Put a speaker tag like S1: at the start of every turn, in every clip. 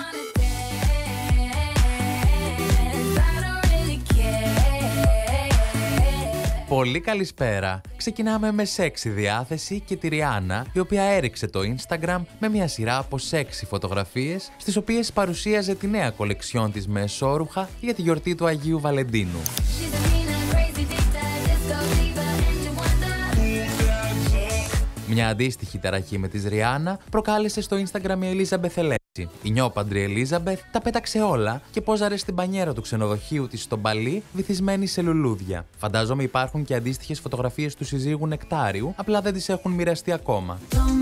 S1: Πολύ καλησπέρα. Ξεκινάμε με σεξι διάθεση και τη Ριάννα, η οποία έριξε το Instagram με μια σειρά από σεξι φωτογραφίες, στις οποίες παρουσίαζε τη νέα κολεξιόν της με εσώρουχα για τη γιορτή του Αγίου Βαλεντίνου. Μια αντίστοιχη ταραχή με της Ριάννα προκάλεσε στο Instagram η Ελίζαμπεθ Ελέξη. Η νιόπαντρη Ελίζαμπεθ τα πέταξε όλα και πόζαρε στην μπανιέρα του ξενοδοχείου της στο Μπαλί, βυθισμένη σε λουλούδια. Φαντάζομαι υπάρχουν και αντίστοιχες φωτογραφίες του συζύγου Νεκτάριου, απλά δεν τις έχουν μοιραστεί ακόμα.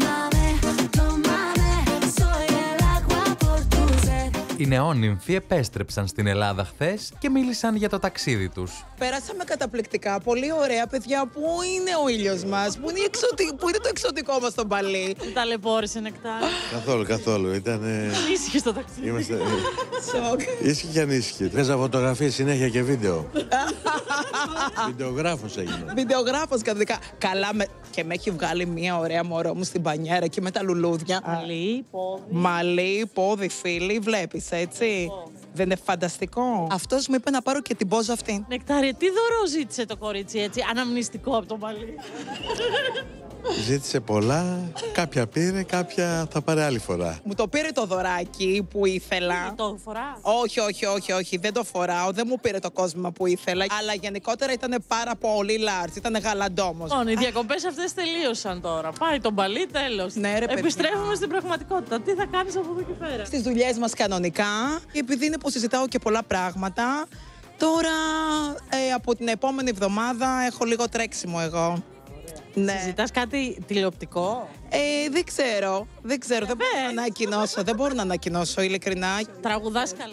S1: Οι νεόνυμφοι επέστρεψαν στην Ελλάδα χθες και μίλησαν για το ταξίδι τους.
S2: Πέρασαμε καταπληκτικά, πολύ ωραία παιδιά. Πού είναι ο ήλιος μας, πού είναι το εξωτικό μας στο Μπαλί.
S3: Ταλαιπώρησε Νεκτάρι.
S4: Καθόλου. Ήταν.
S3: Ήσυχη στο ταξίδι.
S4: Είμαστε.
S2: Σοκ.
S4: Ήσυχη και ανήσυχη. Τρέζα φωτογραφίες συνέχεια και βίντεο. Βιντεογράφος έγινε.
S2: Βιντεογράφος καταδικά. Καλά και με έχει βγάλει μια ωραία μωρό μου στην μπανιέρα και με τα λουλούδια. Μαλλί, πόδι, φίλοι, βλέπεις έτσι. Δεν είναι φανταστικό. Αυτός μου είπε να πάρω και την πόζα αυτή.
S3: Νεκτάρι, τι δώρο ζήτησε το κορίτσι έτσι, αναμνηστικό από το Μπαλί.
S4: Ζήτησε πολλά, κάποια πήρε, κάποια θα πάρει άλλη φορά.
S2: Μου το πήρε το δωράκι που ήθελα.
S3: Το φορά.
S2: Όχι, δεν το φοράω. Δεν μου πήρε το κόσμημα που ήθελα. Αλλά γενικότερα ήταν πάρα πολύ large. Ήταν γαλαντόμος.
S3: Οι διακοπές αυτές τελείωσαν τώρα. Πάει το Μπαλί, τέλος.
S2: Ναι, ρε,
S3: επιστρέφουμε στην πραγματικότητα. Τι θα κάνεις από εδώ και πέρα?
S2: Στις δουλειές μας κανονικά. Επειδή είναι που συζητάω και πολλά πράγματα. Τώρα από την επόμενη εβδομάδα έχω λίγο τρέξιμο εγώ. Ναι.
S3: Συζητάς κάτι τηλεοπτικό?
S2: Δεν ξέρω. Δεν μπορώ να ανακοινώσω, ειλικρινά.
S3: Τραγουδάς καλά?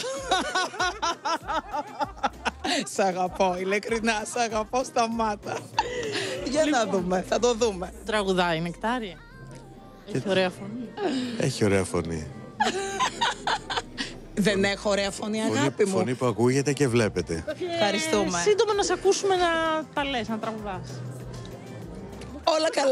S2: Σ' αγαπώ, ειλικρινά, σ' αγαπώ, σταμάτα. Για να δούμε, θα το δούμε.
S3: Τραγουδάει Νεκτάρι? Έχει ωραία φωνή.
S4: Έχει ωραία φωνή.
S2: Δεν έχω ωραία φωνή, αγάπη μου.
S4: Φωνή που ακούγεται και βλέπετε.
S2: Ευχαριστούμε.
S3: Σύντομα να σε ακούσουμε να τα λες, να τραγουδάς.
S2: Όλα καλά.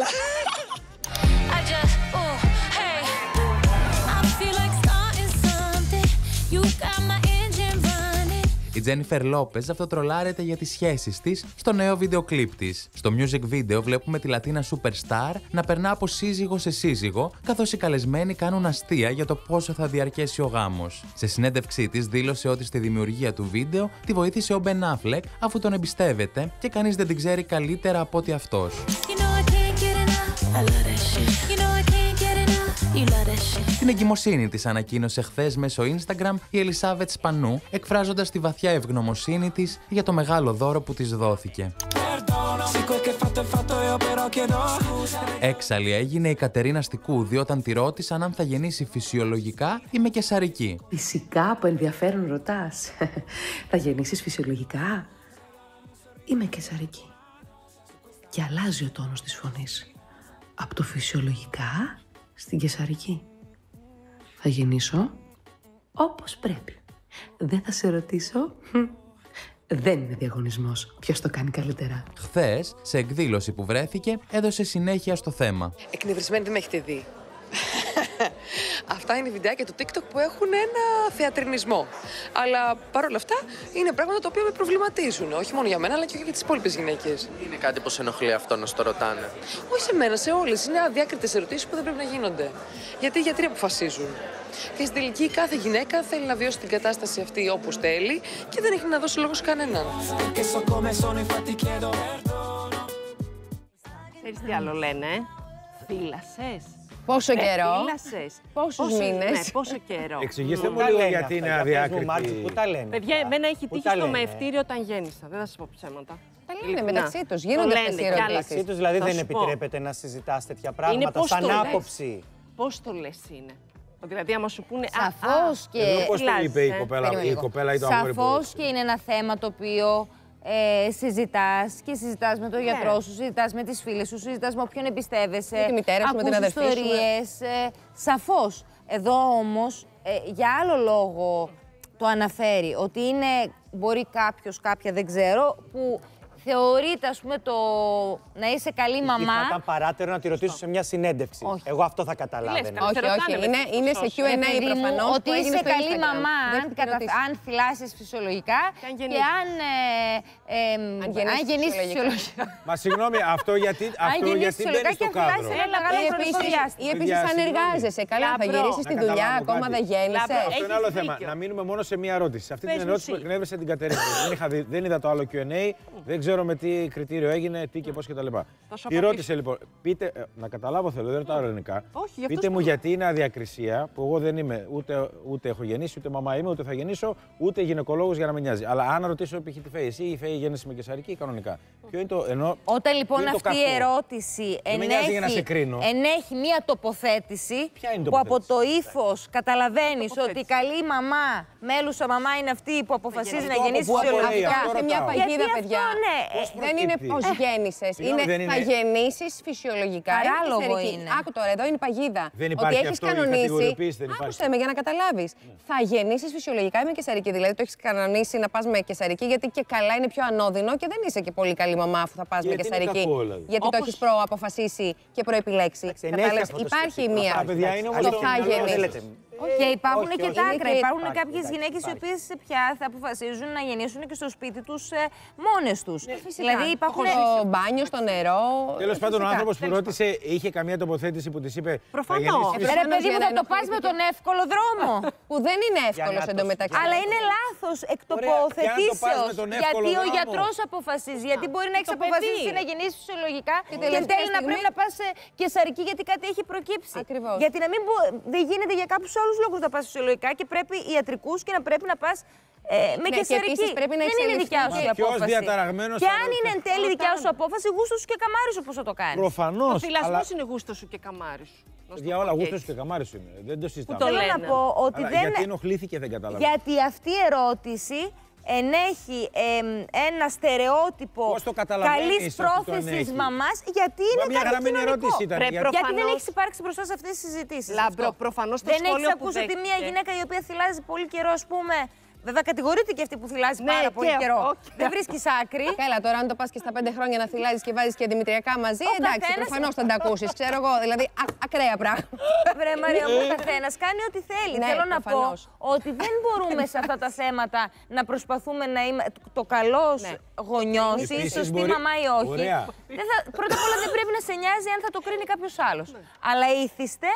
S1: Η Τζένιφερ Λόπεζ αυτοτρολάρεται για τις σχέσεις της στο νέο βίντεο κλιπ της. Στο music video βλέπουμε τη Λατίνα superstar να περνά από σύζυγο σε σύζυγο, καθώς οι καλεσμένοι κάνουν αστεία για το πόσο θα διαρκέσει ο γάμος. Σε συνέντευξή της δήλωσε ότι στη δημιουργία του βίντεο τη βοήθησε ο Ben Affleck, αφού τον εμπιστεύεται και κανείς δεν την ξέρει καλύτερα από ότι αυτός. Την εγκυμοσύνη της ανακοίνωσε χθες μέσω Instagram η Ελισάβετ Σπανού, εκφράζοντας τη βαθιά ευγνωμοσύνη της για το μεγάλο δώρο που της δόθηκε. Έξαλλη έγινε η Κατερίνα Στικούδη όταν τη ρώτησαν αν θα γεννήσει φυσιολογικά ή με καισαρική.
S5: Φυσικά, από ενδιαφέρον ρωτάς. Θα γεννήσεις φυσιολογικά ή με καισαρική? Και αλλάζει ο τόνος της φωνής. Από το φυσιολογικά στην καισαρική. Θα γεννήσω όπως πρέπει. Δεν θα σε ρωτήσω. Δεν είναι διαγωνισμός. Ποιος το κάνει καλύτερα.
S1: Χθες, σε εκδήλωση που βρέθηκε, έδωσε συνέχεια στο θέμα.
S6: Εκνευρισμένη δεν έχετε δει. Αυτά είναι βιντεάκια του TikTok που έχουν ένα θεατρινισμό. Αλλά παρόλα αυτά είναι πράγματα τα οποία με προβληματίζουν. Όχι μόνο για μένα, αλλά και για τις υπόλοιπες γυναίκες.
S7: Είναι κάτι που σε ενοχλεί αυτό να στο ρωτάνε?
S6: Όχι σε μένα, σε όλες. Είναι αδιάκριτες ερωτήσεις που δεν πρέπει να γίνονται. Γιατί οι γιατροί αποφασίζουν. Και στην τελική κάθε γυναίκα θέλει να βιώσει την κατάσταση αυτή όπως θέλει και δεν έχει να δώσει λόγο σε κανέναν.
S8: Ξέρεις τι άλλο λένε? Θύλασες.
S9: Πόσο καιρό?
S8: Θύλασες.
S9: Πόσους μήνες?
S8: Ναι, πόσο καιρό.
S10: Εξηγήστε μου λίγο γιατί είναι αδιάκριτη.
S7: Πού τα λένε?
S8: Παιδιά, εμένα έχει τύχει στο μεευτήριο όταν γέννησα. Δεν θα σας πω ψέματα.
S9: Τα λένε μεταξύ τους. Γίνονται αυτές οι ερωτήσεις.
S10: Μεταξύ τους δηλαδή δεν επιτρέπεται να συζητάς τέτοια πράγματα σαν άποψη.
S8: Πώς το λες είναι? Δηλαδή, άμα σου πούνε.
S9: Σαφώς και.
S10: Πώς το είπε η κοπέλα ή το αγόρι?
S9: Σαφώς και είναι ένα θέμα το οποίο συζητάς με τον γιατρό σου, συζητάς με τις φίλες σου, συζητάς με όποιον εμπιστεύεσαι.
S8: Με τη μητέρα σου, με την αδερφή σου.
S9: Ιστορίες. Σαφώς. Εδώ όμως, για άλλο λόγο το αναφέρει, ότι είναι, μπορεί κάποιος, κάποια δεν ξέρω, που θεωρείται, ας πούμε, το να είσαι καλή μαμά.
S10: Θα ήταν παράτερο να τη ρωτήσω σε μια συνέντευξη.
S9: Όχι.
S10: Εγώ αυτό θα καταλάβαινα.
S11: Όχι. Είναι σε Q&A προφανώς.
S9: Ότι είσαι καλή μαμά αν θυλάσεις φυσιολογικά και αν γεννήσεις φυσιολογικά.
S12: Μα συγγνώμη, αυτό γιατί μπαίνει στο κάδρο.
S11: Ή επίσης αν εργάζεσαι. Καλά, θα γυρίσεις στη δουλειά, ακόμα δεν γέννησες.
S12: Αυτό είναι άλλο θέμα. Να μείνουμε μόνο σε μία ερώτηση. Σε αυτή την ερώτηση που εκνεύρισε την Κατερίνα. Δεν είδα το άλλο Q&A, δεν ξέρω με τι κριτήριο έγινε, τι και πώς κτλ. Τη ρώτησε λοιπόν, πείτε, να καταλάβω θέλω, δεν ρωτάω ελληνικά. Πείτε μου γιατί είναι αδιακρισία που εγώ δεν είμαι ούτε έχω γεννήσει, ούτε μαμά είμαι, ούτε θα γεννήσω, ούτε γυναικολόγος για να με νοιάζει. Αλλά αν ρωτήσω π.χ. τη Φέη, εσύ η Φέη γέννησε με κεσαρική ή κανονικά. Ποιο είναι το ενώ.
S9: Όταν λοιπόν αυτή η ερώτηση ενέχει μία τοποθέτηση που από το ύφος καταλαβαίνεις ότι η καλή μαμά, μέλουσα μαμά είναι αυτή που αποφασίζει να γεννήσει φυσιολογικά.
S11: Σε μια παγίδα, παιδιά. Δεν είναι πώς γέννησες. Είναι θα γεννήσεις φυσιολογικά.
S9: Παράλογο είναι.
S11: Άκου τώρα, εδώ είναι η παγίδα.
S12: Δεν υπάρχει
S11: ότι έχεις κανονίσει.
S12: Άκουσε
S11: με για να καταλάβεις. Θα γεννήσεις φυσιολογικά ή με κεσαρική. Δηλαδή το έχεις κανονίσει να πας με κεσαρική, γιατί και καλά είναι πιο ανώδυνο και δεν είσαι και πολύ καλή μαμά αφού θα πας με κεσαρική. Γιατί το έχεις προαποφασίσει και προεπιλέξει. Υπάρχει μία. Το θα γεννήσεις.
S9: Και υπάρχουν και τα άκρα. Υπάρχουν κάποιες γυναίκες οι οποίες πια θα αποφασίζουν να γεννήσουν και στο σπίτι τους μόνες τους.
S11: Δηλαδή υπάρχουν στο μπάνιο, στο νερό.
S12: Τέλος πάντων, ο άνθρωπος που ρώτησε είχε καμία τοποθέτηση που της είπε.
S9: Προφανώς. Ρε παιδί μου, θα το πας με τον εύκολο δρόμο.
S11: Που δεν είναι εύκολος εντωμεταξύ.
S9: Αλλά είναι λάθος εκ τοποθετήσεως. Γιατί ο γιατρός αποφασίζει. Γιατί μπορεί να έχεις αποφασίσει να γεννήσεις φυσιολογικά και εν τέλει να πρέπει να πας κεσαρική γιατί κάτι έχει προκύψει. Γιατί να μην δεν γίνεται για κάποιους άλλους λόγους να πας φυσιολογικά και πρέπει ιατρικούς και να πρέπει να πας με κεσαρική. Δεν είναι δικιά σου η απόφαση. Και αν είναι εν τέλει δικιά σου απόφαση, γούστος σου και καμάρι σου πώς θα το κάνεις.
S12: Προφανώς.
S8: Ο θυλασμός είναι γούστος σου και καμάρι σου.
S12: Για όλα, γούστος σου και καμάρι σου είναι. Δεν το συζητάμε.
S9: Θέλω να πω ότι δεν.
S12: Γιατί ενοχλήθηκε, δεν καταλαβαίνω.
S9: Γιατί αυτή η ερώτηση ενέχει ένα στερεότυπο καλής πρόθεσης μαμάς, γιατί είναι κάτι κοινωνικό. Γιατί δεν έχεις υπάρξει μπροστά σε αυτές τις συζητήσεις.
S8: Λάμπρο, προφανώς το
S9: δεν
S8: σχόλιο
S9: έχεις ακούσει ότι μια γυναίκα η οποία θυλάζει πολύ καιρό, ας πούμε. Βέβαια, κατηγορείται και αυτή που θυλάζει πάρα πολύ καιρό. Δεν βρίσκεις άκρη.
S11: Καλά, τώρα αν το πας και στα 5 χρόνια να θυλάζεις και βάζεις και δημητριακά μαζί, εντάξει, προφανώς θα τα ακούσεις. Ξέρω εγώ, δηλαδή ακραία πράγματα.
S9: Βρε Μαρία μου, ο καθένας κάνει ό,τι θέλει. Θέλω να πω ότι δεν μπορούμε σε αυτά τα θέματα να προσπαθούμε να είμαστε το καλός γονιός ή η σωστή μαμά ή όχι. Πρώτα απ' όλα δεν πρέπει να σε νοιάζει αν θα το κρίνει κάποιος άλλος. Αλλά ήθιστε.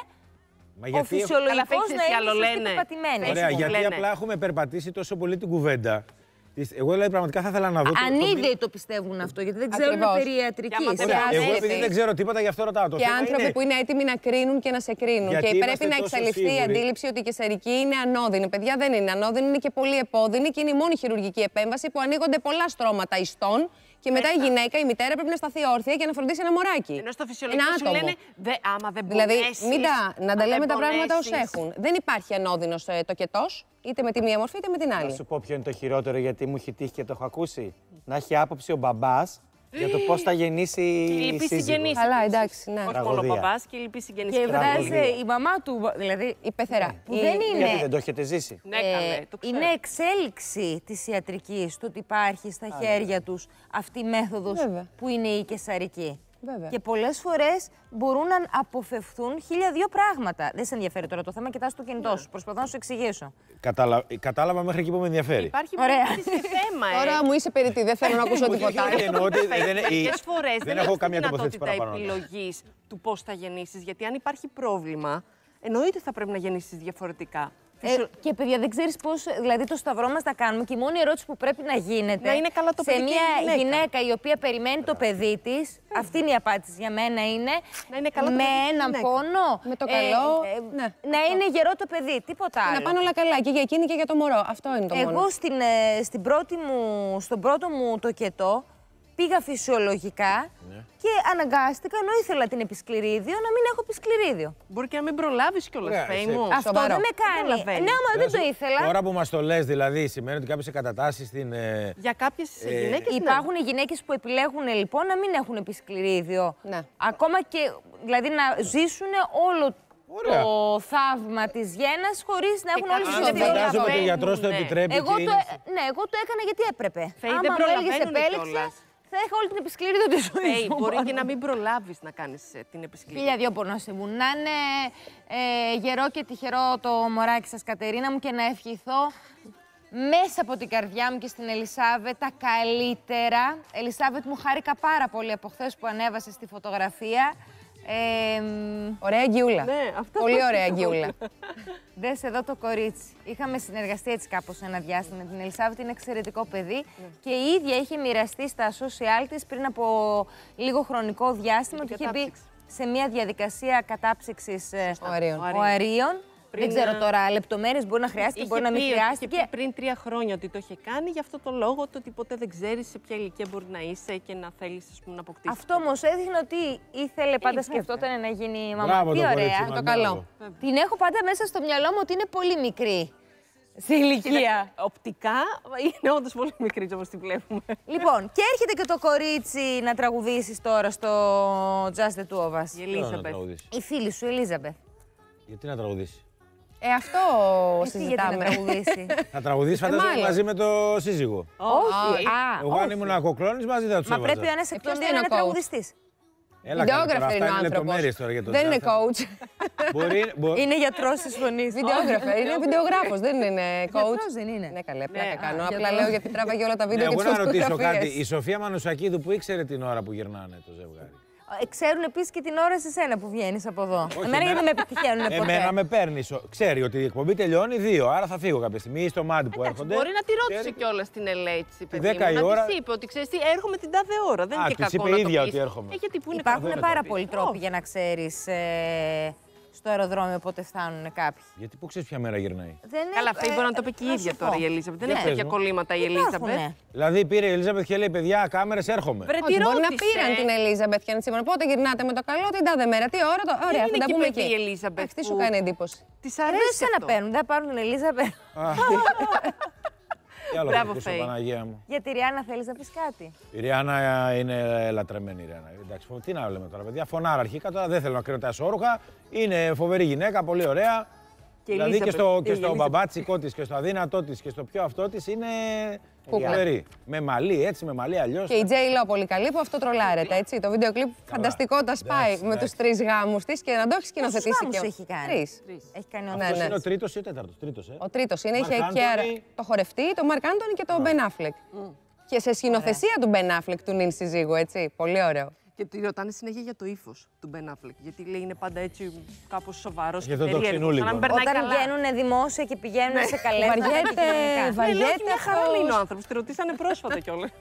S9: Ο φυσιολογικός να είναι σωστή πατημένη.
S12: Ωραία, γιατί απλά έχουμε περπατήσει τόσο πολύ την κουβέντα. Εγώ δηλαδή πραγματικά θα ήθελα να δω.
S9: Ανίδεοι το πιστεύουν αυτό, γιατί δεν ξέρουν περί ιατρικής.
S12: Εγώ επειδή δεν ξέρω τίποτα, γι' αυτό ρωτάω.
S11: Και άνθρωποι που είναι έτοιμοι να κρίνουν και να σε κρίνουν. Και πρέπει να εξαλειφθεί η αντίληψη ότι η κεσαρική είναι ανώδυνη. Παιδιά, δεν είναι ανώδυνη, είναι και πολύ επώδυνη και είναι η μόνη χειρουργική επέμβαση που ανοίγονται πολλά στρώματα ιστών. Και μετά η γυναίκα, η μητέρα, πρέπει να σταθεί όρθια για να φροντίσει ένα μωράκι.
S8: Ενώ στο φυσιολογικό σου λένε, άμα δεν
S11: δηλαδή,
S8: πονέσεις,
S11: να τα λέμε τα πράγματα ως έχουν. Δεν υπάρχει ανώδυνος τοκετός, είτε με τη μία μορφή είτε με την άλλη.
S10: Να σου πω ποιο είναι το χειρότερο, γιατί μου έχει τύχει και το έχω ακούσει. Να έχει άποψη ο μπαμπάς για το πώς θα γεννήσει η σύζυγος.
S11: Καλά, εντάξει, ναι.
S8: Όχι μόνο ο μπαμπάς και η λυπή συγγενής.
S9: Και βγάζει η μαμά του, δηλαδή
S11: η πεθερά.
S9: Που δεν είναι.
S10: Γιατί δεν το έχετε ζήσει.
S8: Ναι, καλέ, το ξέρω.
S9: Είναι εξέλιξη της ιατρικής το ότι υπάρχει στα χέρια τους αυτή η μέθοδος που είναι η κεσαρική.
S11: Βέβαια.
S9: Και πολλές φορές μπορούν να αποφευθούν 1002 πράγματα. Δεν σε ενδιαφέρει τώρα το θέμα, κοιτάς το κινητό σου. Προσπαθώ να σου εξηγήσω.
S12: Κατάλαβα μέχρι εκεί που με ενδιαφέρει.
S8: Υπάρχει θέμα,
S11: Τώρα μου είσαι περιττή, δεν θέλω να ακούσω τίποτα άλλο.
S8: Μερικές φορές δεν
S12: έχω
S8: έχεις
S12: καμία
S8: τη
S12: τοποθέτηση
S8: δυνατότητα
S12: παραπάνω.
S8: επιλογής του πώς θα γεννήσεις. Γιατί αν υπάρχει πρόβλημα, εννοείται θα πρέπει να γεννήσεις διαφορετικά.
S9: Και παιδιά, δεν ξέρεις πώς, δηλαδή το σταυρό μας τα κάνουμε και η μόνη ερώτηση που πρέπει να γίνεται
S8: να είναι καλά το
S9: σε
S8: παιδί
S9: μια γυναίκα η οποία περιμένει το παιδί της, αυτή είναι η απάντηση για μένα, είναι
S8: να είναι καλά το
S9: με
S8: παιδί
S9: έναν πόνο,
S11: με το καλό,
S9: να είναι γερό το παιδί, τίποτα άλλο.
S11: Να πάνε όλα καλά και για εκείνη και για το μωρό, αυτό είναι το μόνο.
S9: Εγώ στον πρώτο μου τοκετό πήγα φυσιολογικά και αναγκάστηκα, ενώ ήθελα την επισκληρίδιο, να μην έχω επισκληρίδιο.
S8: Μπορεί και να μην προλάβεις κιόλας, Φέη μου.
S9: Αυτό δεν με κάνει. Ναι, άμα δεν το ήθελα.
S12: Τώρα που μας το λες, δηλαδή, σημαίνει ότι κάποιες εγκατατάσεις στην.
S8: Για κάποιες γυναίκες.
S9: Υπάρχουν γυναίκες που επιλέγουν λοιπόν να μην έχουν επισκληρίδιο.
S11: Ναι.
S9: Ακόμα και δηλαδή να ζήσουν όλο το θαύμα της γέννας χωρίς να έχουν όλες τις
S12: ευκαιρίες. Φαντάζομαι ότι ο γιατρός το επιτρέπει.
S9: Εγώ το έκανα γιατί έπρεπε.
S8: Άμα
S9: μου έλεγες επέλεξε, Θα έχω όλη την επισκλήριδα τη ζωή μου.
S8: Μπορεί και να μην προλάβεις να κάνεις την επισκλήριδα.
S9: Χίλια δυο πονόσιμου. Να είναι γερό και τυχερό το μωράκι σας, Κατερίνα μου, και να ευχηθώ μέσα από την καρδιά μου και στην Ελισάβετ τα καλύτερα. Ελισάβετ, μου χάρηκα πάρα πολύ από χθες που ανέβασε στη φωτογραφία.
S11: Ωραία γκιούλα.
S8: Ναι, αυτό.
S11: Πολύ ωραία γκιούλα.
S9: Δες εδώ το κορίτσι. Είχαμε συνεργαστεί έτσι κάπως ένα διάστημα με την Ελισάβετ. Είναι εξαιρετικό παιδί και η ίδια είχε μοιραστεί στα social της πριν από λίγο χρονικό διάστημα ότι είχε μπει σε μια διαδικασία κατάψυξης οαρίων. Δεν ξέρω τώρα, λεπτομέρειες μπορεί να χρειάστηκε, μπορεί να μην χρειάστηκε.
S8: Είχε πριν 3 χρόνια ότι το είχε κάνει, γι' αυτό το λόγο το ότι ποτέ δεν ξέρεις σε ποια ηλικία μπορεί να είσαι και να θέλεις να αποκτήσεις.
S9: Αυτό όμως έδειχνε ότι ήθελε πάντα, σκεφτόταν να γίνει μαμά.
S12: Μπράβο,
S9: Τι
S12: το
S9: ωραία,
S12: κορίτσι,
S9: το καλό. Την έχω πάντα μέσα στο μυαλό μου ότι είναι πολύ μικρή σε ηλικία.
S8: Οπτικά είναι όντως πολύ μικρή όπως τη βλέπουμε.
S9: Λοιπόν, και έρχεται και το κορίτσι να τραγουδήσεις τώρα στο Just the Two of Us.
S8: Η Ελίζαμπεθ.
S9: Η φίλη σου, Ελίζαμπεθ.
S12: Γιατί να τραγουδήσει.
S11: Αυτό συζητάμε.
S9: Γιατί να τραγουδήσει.
S12: Θα τραγουδήσει φαντάζομαι μαζί με το σύζυγο.
S9: Όχι.
S12: Εγώ αν ήμουν ακοκλώνης μαζί θα τους έβαζα.
S9: Μα πρέπει ο ένας εκ των δύο να είναι τραγουδιστής.
S11: Βιντεόγραφερ είναι ο άνθρωπος. Δεν είναι coach.
S9: Είναι γιατρός της φωνής.
S11: Βιντεόγραφερ, είναι βιντεογράφος, δεν είναι coach.
S9: Γιατρός δεν είναι.
S11: Ναι, καλέ, πλάκα κάνω. Απλά λέω γιατί τράβαγε όλα τα βίντεο και τις
S12: φωτογραφίες. Εγώ να ρωτήσω κάτι.
S11: φωτογραφίες.
S12: Η Σοφία Μανουσακίδου που ήξερε την ώρα που γυρνάνε το ζευγάρι.
S9: Ξέρουν επίσης και την ώρα σε σένα που βγαίνεις από εδώ. Εμένα γιατί δεν με επιτυχαίνουν ποτέ.
S12: Εμένα με παίρνει. Ξέρει ότι η εκπομπή τελειώνει 2, άρα θα φύγω κάποια στιγμή ή στο μάτι που έρχονται.
S8: Μπορεί να τη ρώτησε κιόλας την Ελέτσι, παιδί μου.
S12: 10 η ώρα.
S8: Να της είπε ότι ξέρεις τι, έρχομαι την τάδε ώρα. Δεν είναι και κακό
S12: είπε
S8: να
S12: ίδια
S8: το
S12: ότι έρχομαι.
S9: Υπάρχουν πάρα πολλοί τρόποι για να ξέρεις στο αεροδρόμιο πότε φτάνουν κάποιοι.
S12: Γιατί πού ξέρεις ποια μέρα γυρνάει.
S8: Καλά, αυτή μπορεί να το πει και η ίδια τώρα η Ελίζαμπεθ. Δεν έχει τέτοια κολλήματα η Ελίζαμπεθ.
S12: Δηλαδή πήρε η Ελίζαμπεθ και λέει: παιδιά, κάμερες, έρχομαι.
S11: Όχι, μπορεί να πήραν την Ελίζαμπεθ και να σήμερα. Πότε γυρνάτε με το καλό, την τάδε μέρα. Τι ώρα, ωραία, θα τα πούμε εκεί.
S8: Η Ελίζαμπεθ.
S11: Αυτή σου κάνει εντύπωση.
S8: Της αρέσει
S9: να παίρνουν, δεν πάρουν την Ελίζαμπεθ.
S12: Μπράβο, Παναγία μου.
S9: Για τη Ριάννα θέλεις να πεις κάτι.
S12: Η Ριάννα είναι λατρεμένη η Ριάννα. Εντάξει, τι να λέμε τώρα, παιδιά. Φωνάρα αρχικά τώρα, δεν θέλω να κρίνω τα εσώρουχα. Είναι φοβερή γυναίκα, πολύ ωραία. Και δηλαδή και στο μπαμπάτσικό της και στο αδύνατό της και στο πιο αυτό της είναι φοβερή. Με μαλλί έτσι, με μαλλί αλλιώς.
S11: Και η J-Lo πολύ καλή που αυτό τρολάρεται, έτσι. Το βίντεο κλιπ φανταστικό τα σπάει με τους 3 γάμους της και να το έχει σκηνοθετήσει και
S9: έχει κάνει.
S11: 3.
S9: Έχει κάνει ο
S12: Αυτός είναι ο τρίτος ή ο τέταρτος.
S11: Ο τρίτος είναι, είχε και το χορευτή, τον Μαρκ Άντονι και τον Μπεν Αφλεκ. Και σε σκηνοθεσία του Μπεν Αφλεκ του νυν συζύγου, έτσι. Πολύ ωραίο.
S8: Και τη ρωτάνε συνέχεια για το ύφος του Μπεν Αφλεκ. Γιατί λέει είναι πάντα έτσι κάπως σοβαρός και
S12: περίεργος.
S9: Όταν βγαίνουν δημόσια και πηγαίνουν σε καλές.
S11: Βαριέται.
S8: Μια χαρά είναι ο άνθρωπος. Τη ρωτήσανε πρόσφατα κιόλας.